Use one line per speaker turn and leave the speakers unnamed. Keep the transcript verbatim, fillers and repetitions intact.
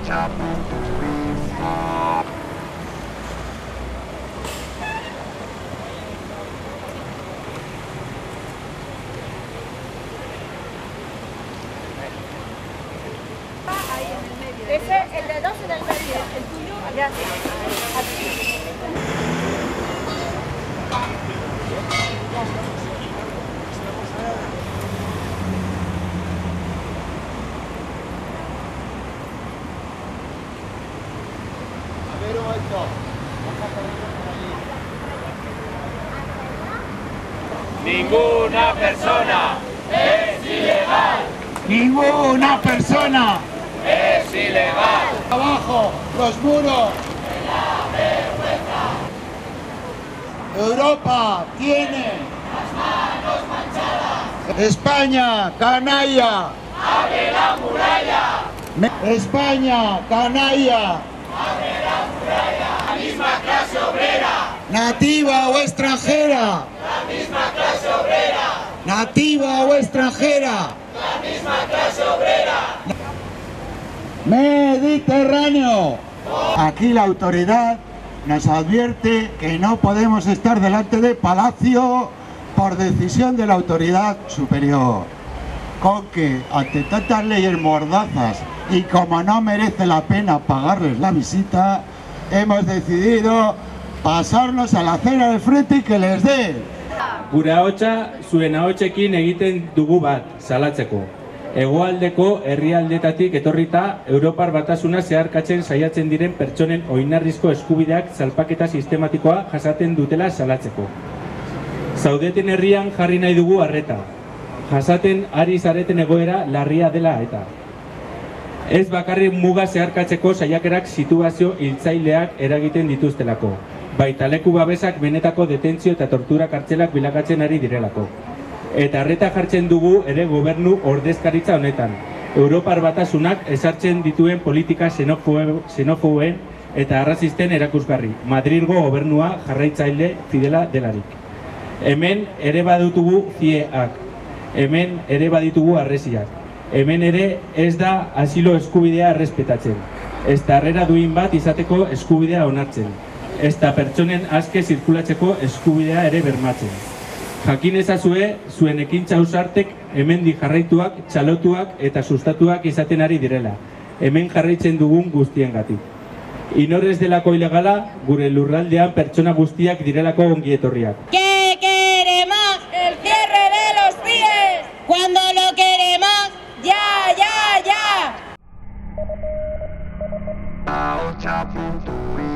Ese, el de dos en el medio, el tuyo allá. Aquí.
Ninguna persona es ilegal.
Ninguna persona
es ilegal.
Abajo los muros. Europa tiene
las manos manchadas.
España, canalla.
Abre la muralla.
España, canalla.
Abre la muralla. La misma clase obrera.
Nativa o extranjera.
La misma clase obrera.
Nativa o extranjera.
La misma clase obrera.
Mediterráneo. Aquí la autoridad nos advierte que no podemos estar delante de Palacio por decisión de la autoridad superior. Con que ante tantas leyes mordazas y como no merece la pena pagarles la visita, hemos decidido pasarnos a la acera de frente y que les dé.
Gure ahotsa zuen ahotsekin egiten dugu bat, salatzeko. Hegoaldeko herrialdetatik etorrita Europar Batasuna zeharkatzen saiatzen diren pertsonen oinarrizko eskubideak salpaketa sistematikoa jasaten dutela salatzeko. Zaudeten herrian jarri nahi dugu arreta. Jasaten ari zareten egoera larria dela eta. Ez bakarrik muga zeharkatzeko saiakerak situazio hiltzaileak eragiten dituztelako. Baita leku babesak benetako detentzio eta tortura kartzelak bilakatzen ari direlako. Eta arreta jartzen dugu ere gobernu ordezkaritza honetan. Europar Batasunak ezartzen dituen politika xenofoben eta arrazisten erakusgarri. Madrilgo gobernua jarraitzaile fidela delarik. Hemen ere baditugu zieak. Hemen ere baditugu arresiak. Hemen ere ez da asilo eskubidea errespetatzen. Ez da harrera duin bat izateko eskubidea onartzen. Ez da pertsonen aske zirkulatzeko eskubidea ere bermatzen. Jakin ezazue, zuen ekintza ausartek hemendik jarraituak, txalotuak eta sustatuak izaten ari direla. Hemen jarraitzen dugun guztiengatik. Inorez delako ilegala, gure lurraldean pertsona guztiak direlako ongietorriak.
¿Qué queremos?
El cierre de los C I E S.
Cuando lo queremos,
ya, ya, ya.
Ahotsa puntu